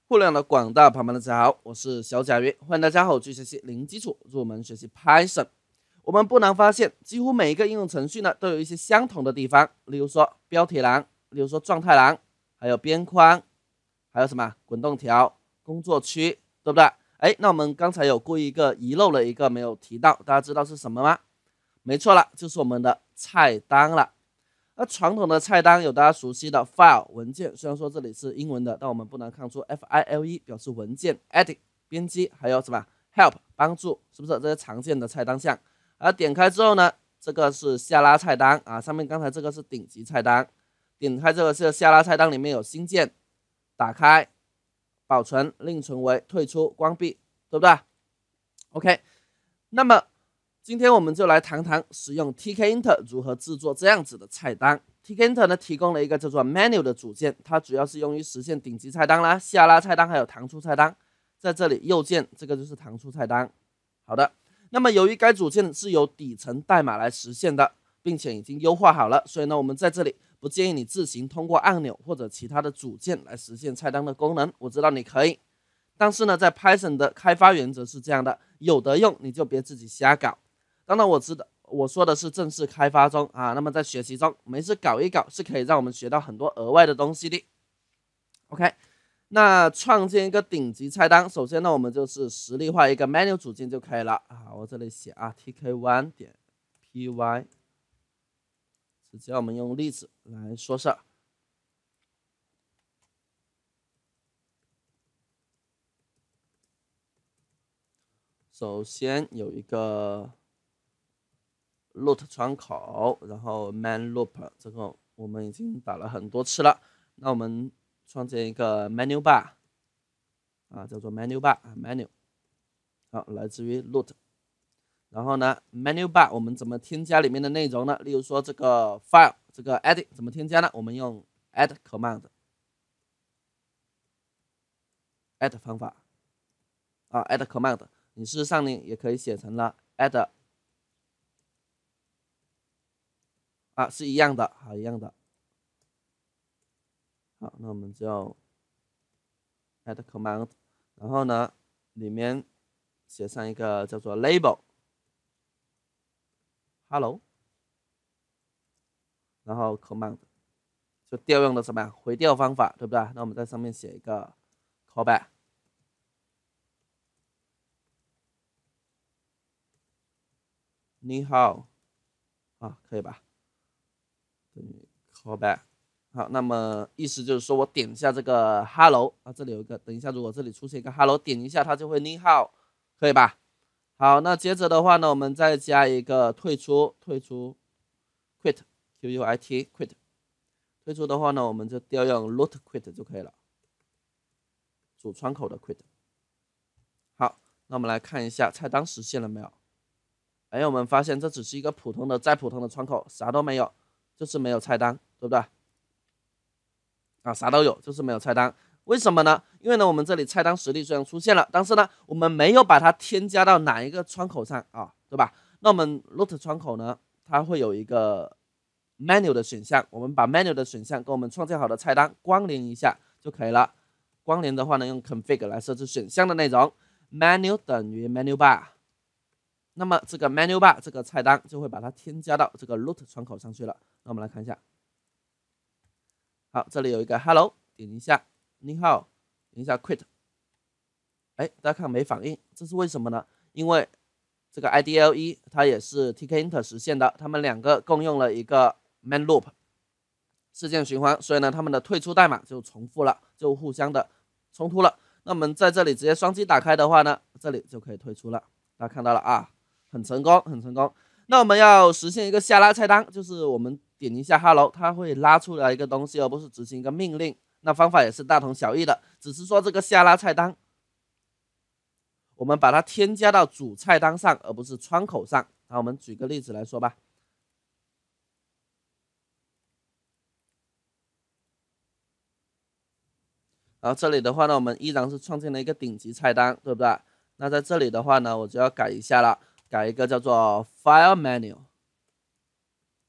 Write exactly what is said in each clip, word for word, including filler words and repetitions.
互联网的广大朋友们，大家好，我是小贾鱼，欢迎大家和我继续学习零基础入门学习 Python。我们不难发现，几乎每一个应用程序呢都有一些相同的地方，例如说标题栏，例如说状态栏，还有边框，还有什么滚动条、工作区，对不对？哎，那我们刚才有故意一个遗漏了一个没有提到，大家知道是什么吗？没错了，就是我们的菜单了。那传统的菜单有大家熟悉的 file 文件，虽然说这里是英文的，但我们不难看出 F I L E 表示文件 ，edit 编辑，还有什么 help 帮助，是不是这些常见的菜单项？而点开之后呢，这个是下拉菜单啊，上面刚才这个是顶级菜单，点开这个是下拉菜单，里面有新建、打开、保存、另存为、退出、关闭，对不对 ？OK， 那么今天我们就来谈谈使用 tkinter 如何制作这样子的菜单。tkinter 呢提供了一个叫做 menu 的组件，它主要是用于实现顶级菜单啦、下拉菜单还有弹出菜单。在这里右键这个就是弹出菜单。好的，那么由于该组件是由底层代码来实现的，并且已经优化好了，所以呢我们在这里不建议你自行通过按钮或者其他的组件来实现菜单的功能。我知道你可以，但是呢在 Python 的开发原则是这样的，有得用你就别自己瞎搞。当然我知道我说的是正式开发中啊，那么在学习中没事搞一搞是可以让我们学到很多额外的东西的。OK， 那创建一个顶级菜单，首先呢我们就是实例化一个 menu 组件就可以了啊。我这里写啊 t k one 点 p y， 直接我们用例子来说事儿。首先有一个root 窗口，然后 main loop， 这个我们已经打了很多次了。那我们创建一个 menu bar 啊，叫做 menu bar 啊 menu， 好，来自于 root。然后呢 menu bar 我们怎么添加里面的内容呢？例如说这个 file 这个 edit 怎么添加呢？我们用 add command add 方法啊 add command， 你事实上呢也可以写成了 add。啊，是一样的，好，一样的。好，那我们就 add command， 然后呢，里面写上一个叫做 label，hello， 然后 command 就调用的什么呀？回调方法，对不对？那我们在上面写一个 callback， 你好，啊，可以吧？等于 callback。好，那么意思就是说我点一下这个 hello 啊，这里有一个，等一下如果这里出现一个 hello， 点一下它就会你好，可以吧？好，那接着的话呢，我们再加一个退出，退出 quit q u i t quit， 退出的话呢，我们就调用 root quit 就可以了，主窗口的 quit。好，那我们来看一下菜单实现了没有？哎，我们发现这只是一个普通的再普通的窗口，啥都没有，就是没有菜单，对不对？啊，啥都有，就是没有菜单。为什么呢？因为呢，我们这里菜单实例虽然出现了，但是呢，我们没有把它添加到哪一个窗口上啊，对吧？那我们 root 窗口呢，它会有一个 menu 的选项，我们把 menu 的选项跟我们创建好的菜单关联一下就可以了。关联的话呢，用 config 来设置选项的内容 ，menu 等于 menu bar。那么这个 menu bar 这个菜单就会把它添加到这个 root 窗口上去了。那我们来看一下。好，这里有一个 hello， 点一下，你好，点一下 quit， 哎，大家看没反应，这是为什么呢？因为这个 I D L E 它也是 tkinter 实现的，它们两个共用了一个 main loop 事件循环，所以呢，它们的退出代码就重复了，就互相的冲突了。那我们在这里直接双击打开的话呢，这里就可以退出了。大家看到了啊，很成功，很成功。那我们要实现一个下拉菜单，就是我们点一下 hello， 它会拉出来一个东西，而不是执行一个命令。那方法也是大同小异的，只是说这个下拉菜单，我们把它添加到主菜单上，而不是窗口上。那我们举个例子来说吧。然后这里的话呢，我们依然是创建了一个顶级菜单，对不对？那在这里的话呢，我就要改一下了，改一个叫做 File Menu。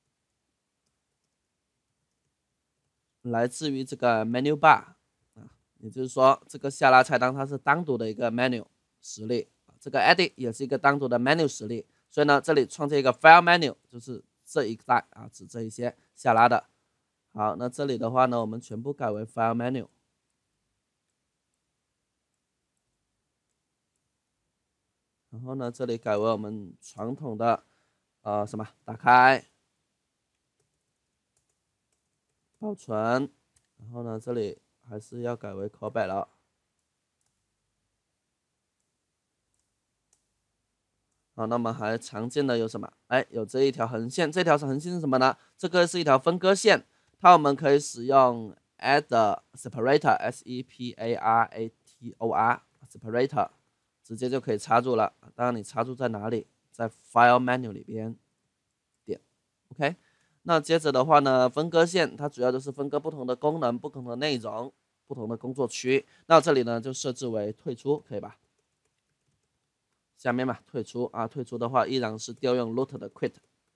来自于这个 menu bar 啊也就是说这个下拉菜单它是单独的一个 menu 实例，这个 edit 也是一个单独的 menu 实例，所以呢这里创建一个 file menu 就是这一带啊，指这一些下拉的。好，那这里的话呢，我们全部改为 file menu。然后呢，这里改为我们传统的呃什么打开、保存，然后呢，这里还是要改为 callback 了。好，那么还常见的有什么？哎，有这一条横线，这条横线是什么呢？这个是一条分割线，它我们可以使用 add separator s e p a r a t o r separator， 直接就可以插入了。当然你插入在哪里？在 file menu 里边点 ，OK。那接着的话呢，分割线它主要就是分割不同的功能、不同的内容、不同的工作区。那这里呢就设置为退出，可以吧？下面嘛，退出啊，退出的话依然是调用 root 的 quit。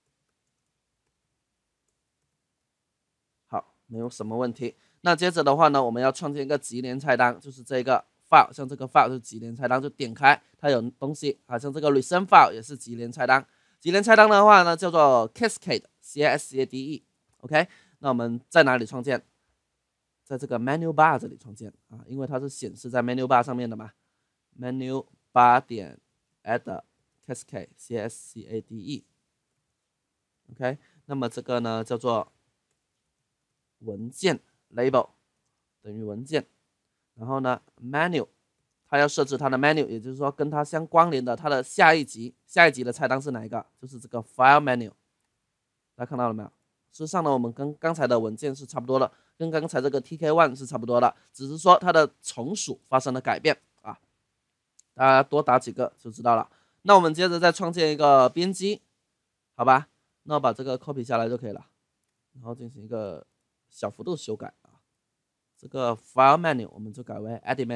好，没有什么问题。那接着的话呢，我们要创建一个级联菜单，就是这个 file， 像这个 file 就是级联菜单，就点开它有东西，好像这个 recent file 也是级联菜单。级联菜单的话呢，叫做 cascade，c a s c a d e。OK， 那我们在哪里创建？在这个 menu bar 这里创建啊，因为它是显示在 menu bar 上面的嘛。menu bar 点 add cascade c s c a d e。OK， 那么这个呢叫做文件 label 等于文件，然后呢 menu 它要设置它的 menu， 也就是说跟它相关联的它的下一级下一级的菜单是哪一个？就是这个 file menu。大家看到了没有？事实上呢，我们跟刚才的文件是差不多的，跟刚才这个 T K 一 是差不多的，只是说它的从属发生了改变啊。大家多打几个就知道了。那我们接着再创建一个编辑，好吧？那我把这个 copy 下来就可以了，然后进行一个小幅度修改啊。这个 file menu 我们就改为 edit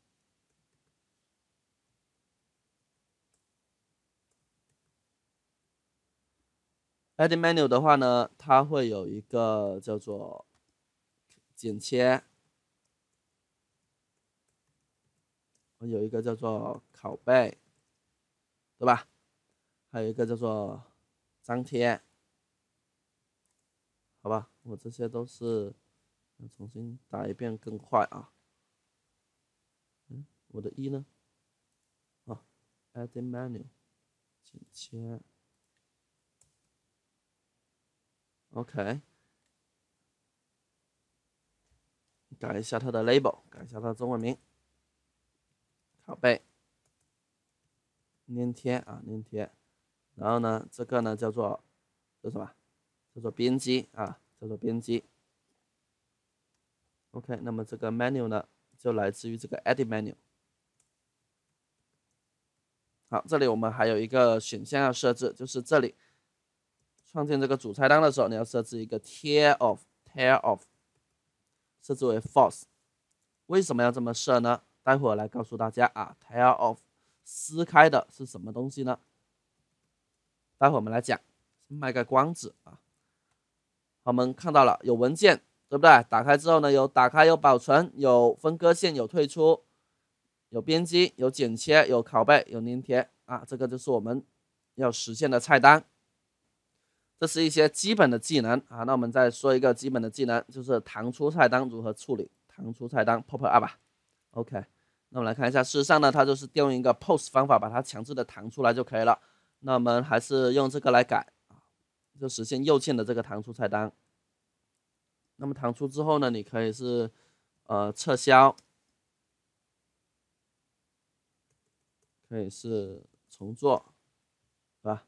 menu。edit menu 的话呢，它会有一个叫做剪切，有一个叫做拷贝，对吧？还有一个叫做张贴，好吧？我这些都是重新打一遍更快啊。嗯，我的一呢？啊 ，edit menu 剪切 ，OK。改一下它的 label， 改一下它的中文名，拷贝，粘贴啊，粘贴。然后呢，这个呢叫做叫什么？叫做编辑啊，叫做编辑。OK， 那么这个 menu 呢，就来自于这个 edit menu。好，这里我们还有一个选项要设置，就是这里创建这个主菜单的时候，你要设置一个 tear off，tear off， 设置为 false。为什么要这么设呢？待会儿来告诉大家啊 ，tear off 撕开的是什么东西呢？待会儿我们来讲，卖个关子啊。好，我们看到了有文件，对不对？打开之后呢，有打开，有保存，有分割线，有退出，有编辑，有剪切，有拷贝，有粘贴啊。这个就是我们要实现的菜单。这是一些基本的技能啊。那我们再说一个基本的技能，就是弹出菜单如何处理。弹出菜单 pop up 吧 ，OK。那我们来看一下，事实上呢，它就是调用一个 post 方法把它强制的弹出来就可以了。那我们还是用这个来改啊，就实现右键的这个弹出菜单。那么弹出之后呢，你可以是呃撤销，可以是重做，对吧？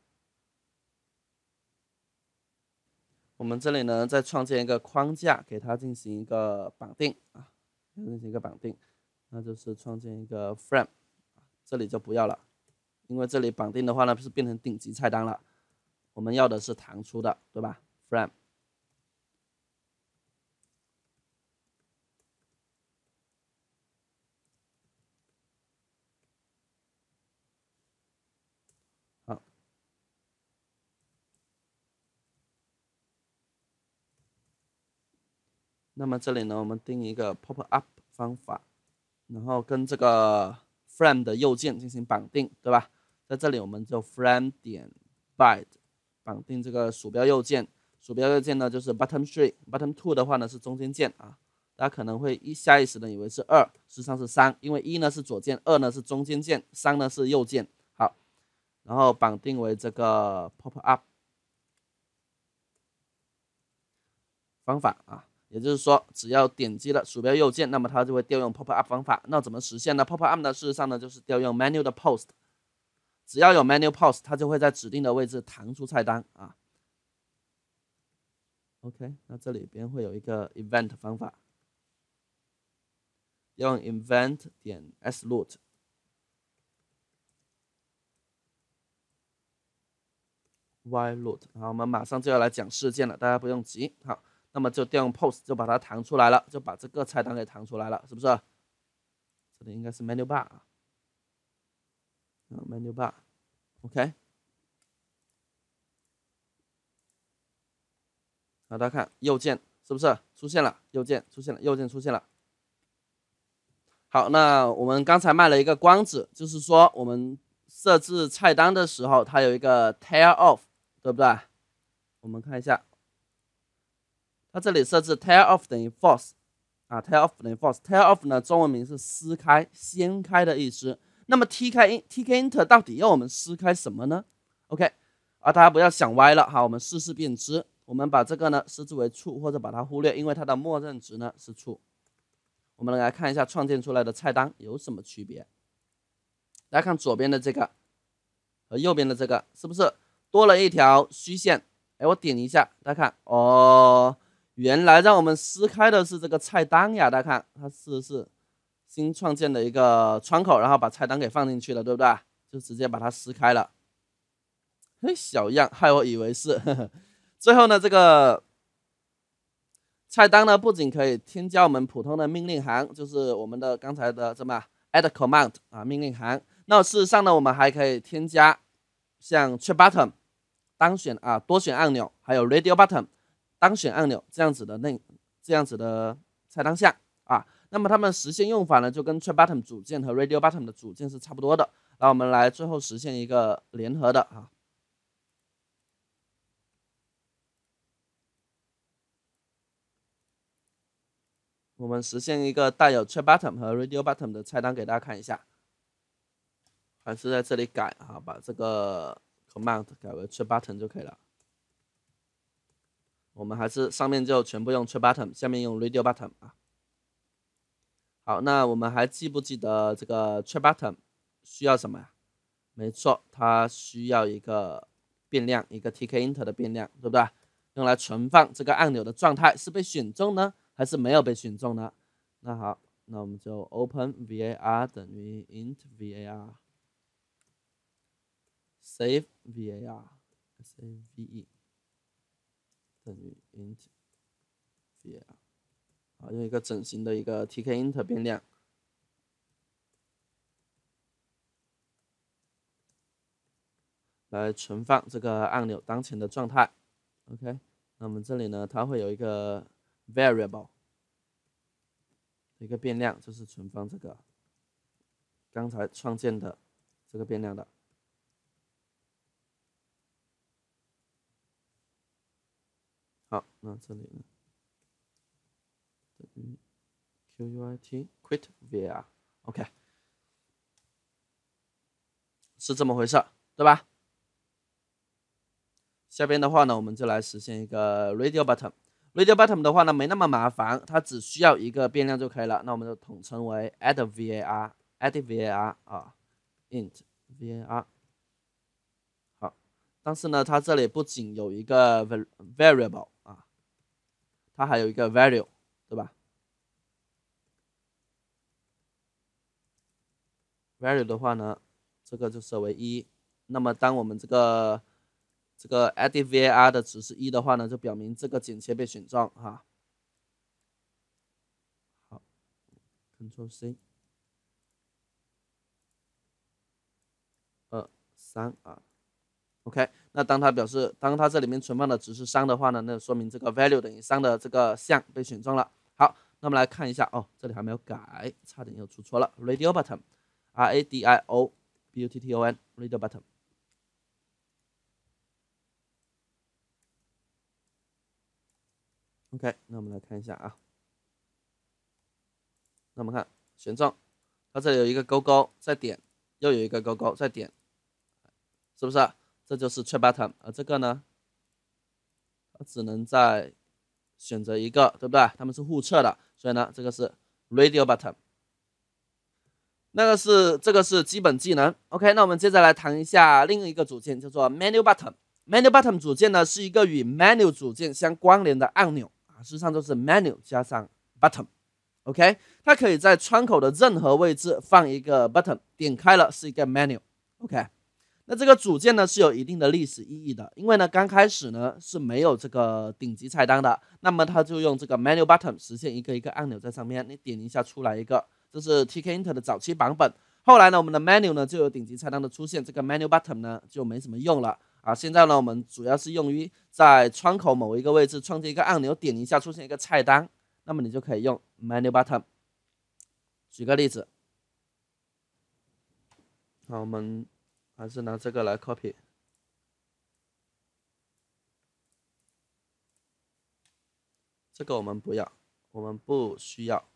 我们这里呢，再创建一个框架，给它进行一个绑定啊，进行一个绑定，那就是创建一个 frame， 这里就不要了，因为这里绑定的话呢，是变成顶级菜单了，我们要的是弹出的，对吧 ？frame。好，那么这里呢，我们定一个 pop up 方法然后跟这个 frame 的右键进行绑定，对吧？在这里我们就 frame 点 byte 绑定这个鼠标右键，鼠标右键呢就是 button three，button two 的话呢是中间键啊。大家可能会一下意识的以为是二，实际上是三，因为一呢是左键，二呢是中间键，三呢是右键。好，然后绑定为这个 pop up 方法啊。也就是说，只要点击了鼠标右键，那么它就会调用 pop up 方法。那怎么实现呢 ？pop up 呢，事实上呢就是调用 menu 的 post， 只要有 menu post， 它就会在指定的位置弹出菜单啊。OK， 那这里边会有一个 event 方法，用 event 点 sroot， yroot， 然后我们马上就要来讲事件了，大家不用急。好。那么就调用 post 就把它弹出来了，就把这个菜单给弹出来了，是不是？这里应该是 menu bar 啊 ，menu bar，OK。好，大家看右键是不是出现了？右键出现了，右键出现了。好，那我们刚才卖了一个关子，就是说我们设置菜单的时候，它有一个 tear off， 对不对？我们看一下。它这里设置 tear off 等于 false 啊 ，tear off 等于 false。tear off 呢，中文名是撕开、掀开的意思。那么 tk tk int 到底要我们撕开什么呢 ？OK， 啊，大家不要想歪了哈，我们试试便知。我们把这个呢设置为 true 或者把它忽略，因为它的默认值呢是 true。我们来看一下创建出来的菜单有什么区别。大家看左边的这个和右边的这个是不是多了一条虚线？哎，我点一下，大家看哦。原来让我们撕开的是这个菜单呀，大家看它是是新创建的一个窗口，然后把菜单给放进去了，对不对？就直接把它撕开了。嘿，小样，害我以为是。呵呵最后呢，这个菜单呢不仅可以添加我们普通的命令行，就是我们的刚才的什么 add command 啊命令行。那事实上呢，我们还可以添加像 check button 单选啊多选按钮，还有 radio button。单选按钮这样子的内这样子的菜单项啊，那么它们实现用法呢，就跟 check button 组件和 radio button 的组件是差不多的。然后我们来最后实现一个联合的啊，我们实现一个带有 check button 和 radio button 的菜单给大家看一下，还是在这里改啊，把这个 command 改为 check button 就可以了。我们还是上面就全部用 check button， 下面用 radio button 啊。好，那我们还记不记得这个 check button 需要什么呀？没错，它需要一个变量，一个 tk int 的变量，对不对？用来存放这个按钮的状态是被选中呢，还是没有被选中呢？那好，那我们就 open var 等于 int var save var save 等于 int var， 好，用一个整形的一个 tk int 变量来存放这个按钮当前的状态。OK， 那我们这里呢，它会有一个 variable 一个变量，就是存放这个刚才创建的这个变量的。好，那这里呢，等于 quit quit var，OK， 是这么回事，对吧？下边的话呢，我们就来实现一个 radio button。radio button 的话呢，没那么麻烦，它只需要一个变量就可以了。那我们就统称为 add var add var 啊 int var。好，但是呢，它这里不仅有一个 variable 啊，它还有一个 value， 对吧 ？value 的话呢，这个就设为一。那么当我们这个这个 add var 的值是一的话呢，就表明这个剪切被选中哈。好 ，Ctrl C， 二三啊 ，OK。那当它表示当它这里面存放的值是三的话呢，那说明这个 value 等于三的这个项被选中了。好，那那我们来看一下哦，这里还没有改，差点又出错了 ，radio button，R A D I O B U T T O N radio button。OK， 那我们来看一下啊，那我们看选中，它这里有一个勾勾，再点，又有一个勾勾，再点，是不是？这就是 track button， 而这个呢，它只能再选择一个，对不对？它们是互测的，所以呢，这个是 radio button。那个是这个是基本技能。OK， 那我们接着来谈一下另一个组件，叫做 menu button。menu button 组件呢是一个与 menu 组件相关联的按钮啊，事实上就是 menu 加上 button。OK， 它可以在窗口的任何位置放一个 button， 点开了是一个 menu。OK， 那这个组件呢是有一定的历史意义的，因为呢刚开始呢是没有这个顶级菜单的，那么它就用这个 menu button 实现一个一个按钮在上面，你点一下出来一个。这是 T K Inter 的早期版本，后来呢，我们的 menu 呢就有顶级菜单的出现，这个 menu button 呢就没什么用了啊。现在呢，我们主要是用于在窗口某一个位置创建一个按钮，点一下出现一个菜单，那么你就可以用 menu button。举个例子，好，我们还是拿这个来 copy， 这个我们不要，我们不需要。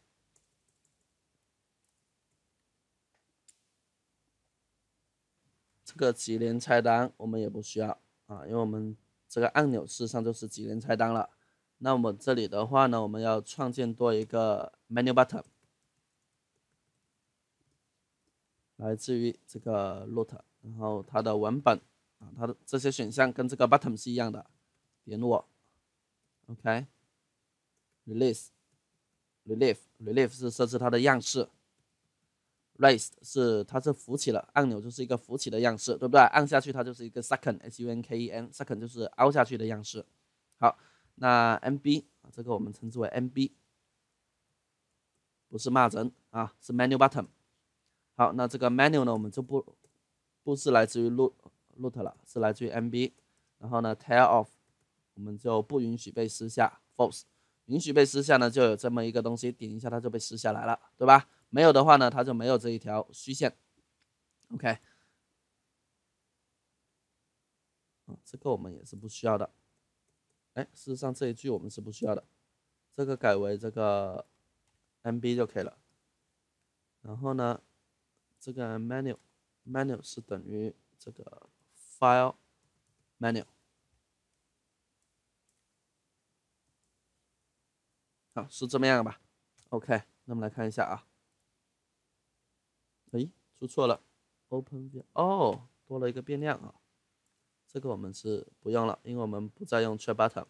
这个几连菜单我们也不需要啊，因为我们这个按钮事实上就是几连菜单了。那我们这里的话呢，我们要创建多一个 menu button， 来自于这个 root， 然后它的文本啊，它的这些选项跟这个 button 是一样的，点我 ，OK，release， relief relief 是设置它的样式。raised 是它是浮起了，按钮就是一个浮起的样式，对不对？按下去它就是一个 second S U N K E N second 就是凹下去的样式。好，那 M B 这个我们称之为 M B， 不是骂人啊，是 menu button。好，那这个 menu 呢，我们就不不是来自于 root root 了，是来自于 M B。然后呢 tail off 我们就不允许被撕下 false， 允许被撕下呢就有这么一个东西，点一下它就被撕下来了，对吧？没有的话呢，它就没有这一条虚线。OK， 啊，这个我们也是不需要的。哎，事实上这一句我们是不需要的，这个改为这个 M B 就可以了。然后呢，这个 menu menu 是等于这个 file menu。好，是这么样吧 ？OK， 那我们来看一下啊。哎，出错了 ，open view， 哦，多了一个变量啊，这个我们是不用了，因为我们不再用 track button。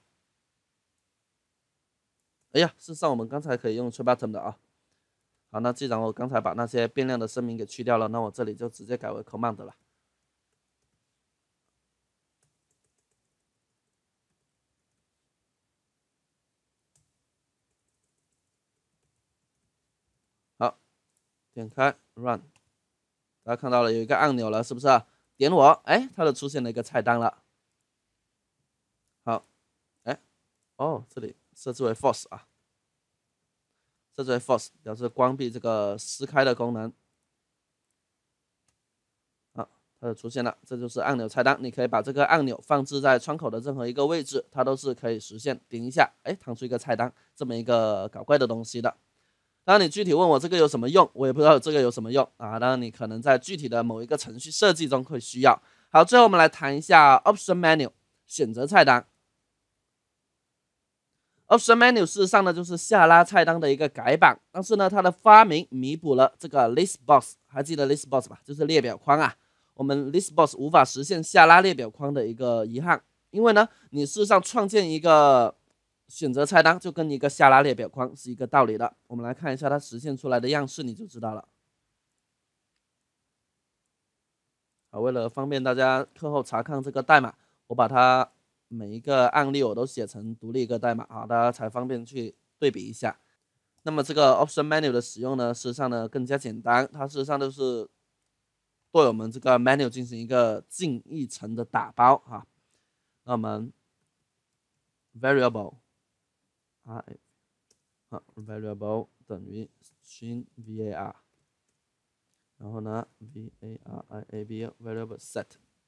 哎呀，事实上我们刚才可以用 track button 的啊。好，那既然我刚才把那些变量的声明给去掉了，那我这里就直接改为 command 了。好，点开 run。大家看到了有一个按钮了，是不是？点我，哎，它就出现了一个菜单了。好，哎，哦，这里设置为 false 啊，设置为 false 表示关闭这个撕开的功能。好，它就出现了，这就是按钮菜单。你可以把这个按钮放置在窗口的任何一个位置，它都是可以实现。点一下，哎，弹出一个菜单，这么一个搞怪的东西的。当然，你具体问我这个有什么用，我也不知道这个有什么用啊。当然，你可能在具体的某一个程序设计中会需要。好，最后我们来谈一下 Option Menu 选择菜单。Option Menu 事实上呢就是下拉菜单的一个改版，但是呢它的发明弥补了这个 List Box， 还记得 List Box 吧？就是列表框啊。我们 List Box 无法实现下拉列表框的一个遗憾，因为呢你事实上创建一个选择菜单就跟一个下拉列表框是一个道理的。我们来看一下它实现出来的样式，你就知道了。好，为了方便大家课后查看这个代码，我把它每一个案例我都写成独立一个代码啊，大家才方便去对比一下。那么这个 Option Menu 的使用呢，事实上呢更加简单，它事实上就是对我们这个 menu 进行一个进一层的打包哈。那我们 variable 啊啊 variable 等于 string var， 然后呢 variable variable set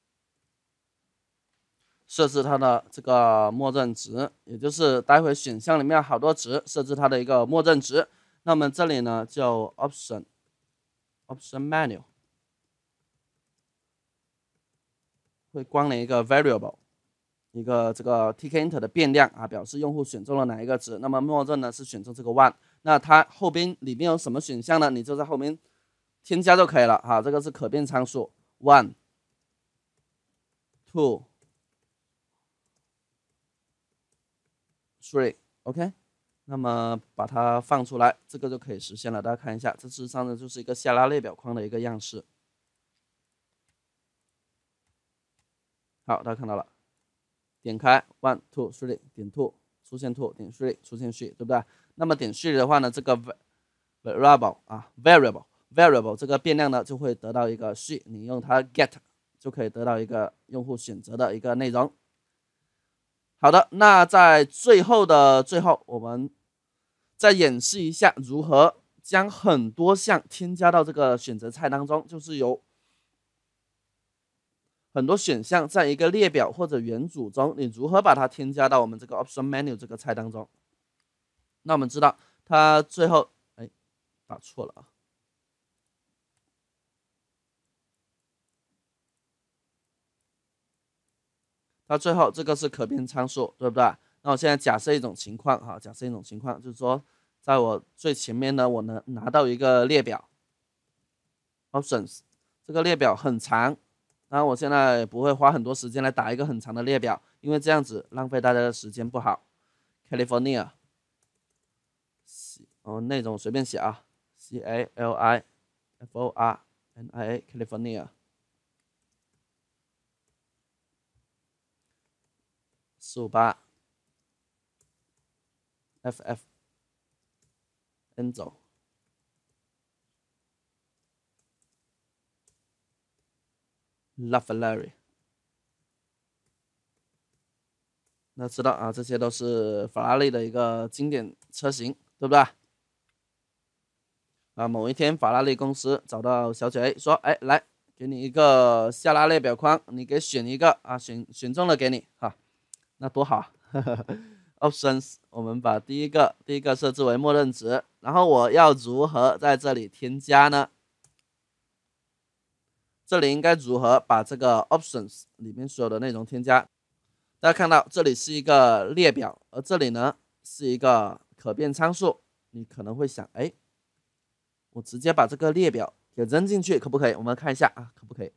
设置它的这个默认值，也就是待会选项里面好多值设置它的一个默认值。那么这里呢叫 option option menu 会关联一个 variable。 一个这个 tk-int 的变量啊，表示用户选中了哪一个值，那么默认呢是选中这个 one， 那它后边里面有什么选项呢？你就在后面添加就可以了哈。这个是可变参数 one two three OK， 那么把它放出来，这个就可以实现了。大家看一下，这事实上呢就是一个下拉列表框的一个样式。好，大家看到了。点开 one two three 点 two 出现 two 点 three 出现 three 对不对？那么点 three 的话呢，这个 variable 啊 variable variable 这个变量呢就会得到一个 three， 你用它 get 就可以得到一个用户选择的一个内容。好的，那在最后的最后，我们再演示一下如何将很多项添加到这个选择菜当中，就是有很多选项在一个列表或者元组中，你如何把它添加到我们这个 option menu 这个菜当中？那我们知道它最后，哎，打错了啊。它最后这个是可变参数，对不对？那我现在假设一种情况哈，假设一种情况就是说，在我最前面呢，我能拿到一个列表 options， 这个列表很长。当然，我现在不会花很多时间来打一个很长的列表，因为这样子浪费大家的时间不好。California， 哦，那种随便写啊 ，C A L I F O R N I A California， 四五八 F F N 走。LaFerrari， 那知道啊，这些都是法拉利的一个经典车型，对不对？啊，某一天法拉利公司找到小姐 A 说：“哎，来，给你一个下拉列表框，你给选一个啊，选选中了给你哈，那多好啊 ！Options， 我们把第一个第一个设置为默认值，然后我要如何在这里添加呢？”这里应该如何把这个 options 里面所有的内容添加？大家看到这里是一个列表，而这里呢是一个可变参数。你可能会想，哎，我直接把这个列表给扔进去，可不可以？我们看一下啊，可不可以？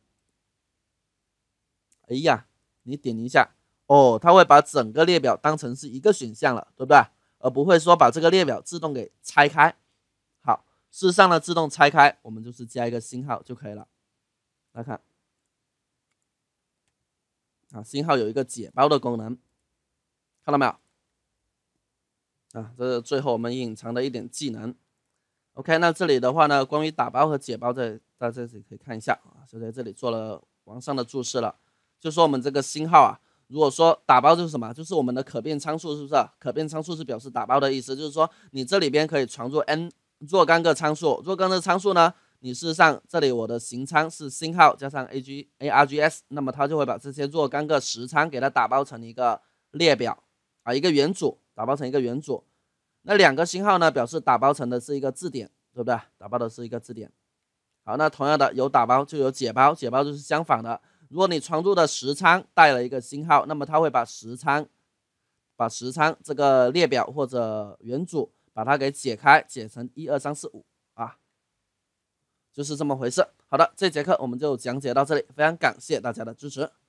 哎呀，你点一下，哦，它会把整个列表当成是一个选项了，对不对？而不会说把这个列表自动给拆开。好，事实上呢，自动拆开，我们就是加一个星号就可以了。来看，啊，星号有一个解包的功能，看到没有？啊，这是最后我们隐藏的一点技能。OK， 那这里的话呢，关于打包和解包在在这里可以看一下啊，就在这里做了往上的注释了。就说我们这个星号啊，如果说打包就是什么，就是我们的可变参数，是不是？可变参数是表示打包的意思，就是说你这里边可以传入 n 若干个参数，若干个参数呢？你事实上这里我的行参是星号加上 A G A R G S， 那么它就会把这些若干个实参给它打包成一个列表啊，一个元组，打包成一个元组。那两个星号呢，表示打包成的是一个字典，对不对？打包的是一个字典。好，那同样的有打包就有解包，解包就是相反的。如果你传入的实参带了一个星号，那么它会把实参把实参这个列表或者元组把它给解开，解成一二三四五啊。就是这么回事。好的，这节课我们就讲解到这里，非常感谢大家的支持。